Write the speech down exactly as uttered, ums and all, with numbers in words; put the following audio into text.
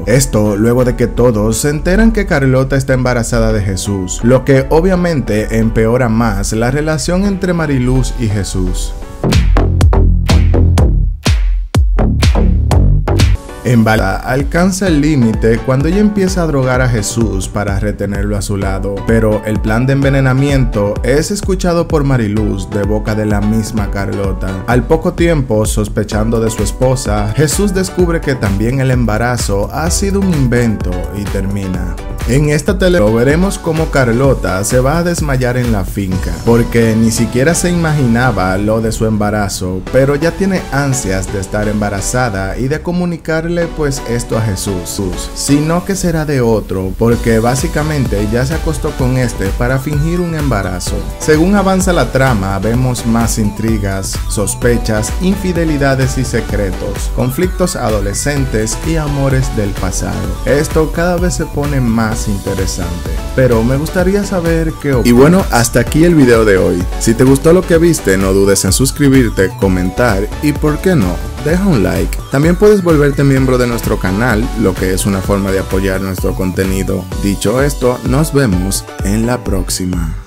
Esto luego de que todos se enteran que Carlota está embarazada de Jesús, lo que obviamente empeora más la relación entre Mariluz y Jesús. Embarazada alcanza el límite cuando ella empieza a drogar a Jesús para retenerlo a su lado, pero el plan de envenenamiento es escuchado por Mariluz de boca de la misma Carlota. Al poco tiempo, sospechando de su esposa, Jesús descubre que también el embarazo ha sido un invento y termina. En esta telenovela veremos cómo Carlota se va a desmayar en la finca, porque ni siquiera se imaginaba lo de su embarazo, pero ya tiene ansias de estar embarazada y de comunicarle pues esto a Jesús, sino que será de otro, porque básicamente ya se acostó con este para fingir un embarazo. Según avanza la trama, vemos más intrigas, sospechas, infidelidades y secretos, conflictos adolescentes y amores del pasado. Esto cada vez se pone más interesante, pero me gustaría saber qué opinas. Y bueno, hasta aquí el video de hoy. Si te gustó lo que viste, no dudes en suscribirte, comentar y, por qué no, deja un like. También puedes volverte miembro de nuestro canal, lo que es una forma de apoyar nuestro contenido. Dicho esto, nos vemos en la próxima.